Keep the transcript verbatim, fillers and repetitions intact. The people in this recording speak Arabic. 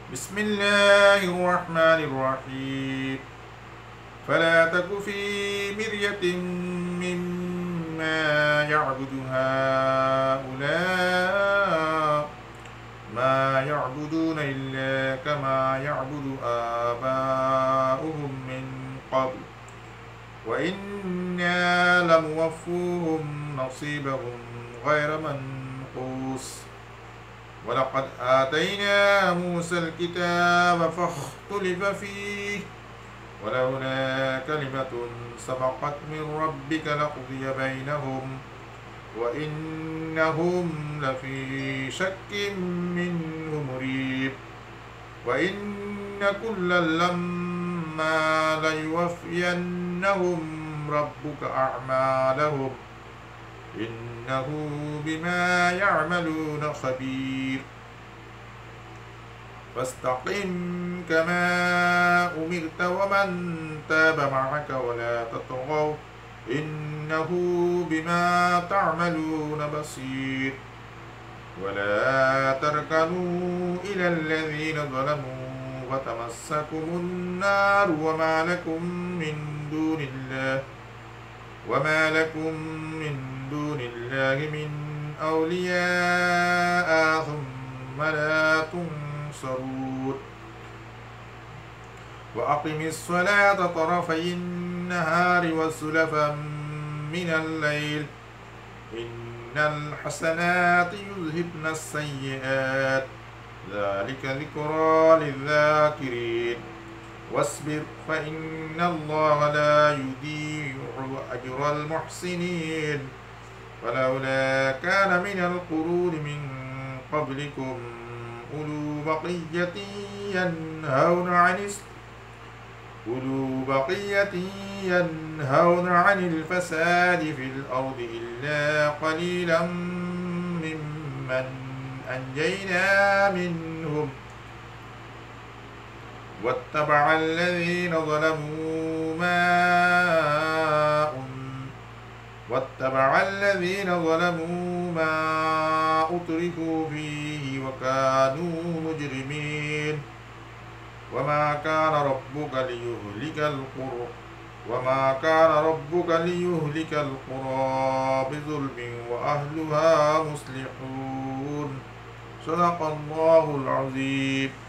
بسم الله الرحمن الرحيم فلا تك في مرية مما يعبد هؤلاء ما يعبدون إلا كما يعبد آباؤهم من قبل وإنا لموفوهم نصيبهم غير منقوص ولقد آتينا موسى الكتاب فاختلف فيه ولولا كلمة سبقت من ربك لقضي بينهم وإنهم لفي شك منه مريب وإن كلا لما ليوفينهم ربك أعمالهم إنه بما يعملون خبير فاستقم كما أمرت ومن تاب معك ولا تطغوا إنه بما تعملون بصير ولا تركنوا إلى الذين ظلموا فتمسكم النار وما لكم من دون الله وما لكم من دون الله من أولياء ثم لا تنصرون وأقم الصلاة طرفي النهار وزلفا من الليل إن الحسنات يذهبن السيئات ذلك ذكرى للذاكرين واصبر فإن الله لا يضيع أجر المحسنين ولولا كان من القرون من قبلكم أولو بقية ينهون عن أولو بقية ينهون عن الفساد في الأرض إلا قليلا ممن أنجينا منهم واتبع الذين ظلموا ما واتبع الذين ظلموا ما أترفوا فيه وكانوا مجرمين وما كان ربك ليهلك القرى وما كان ربك ليهلك القرى بظلم وأهلها مصلحون صدق الله العظيم.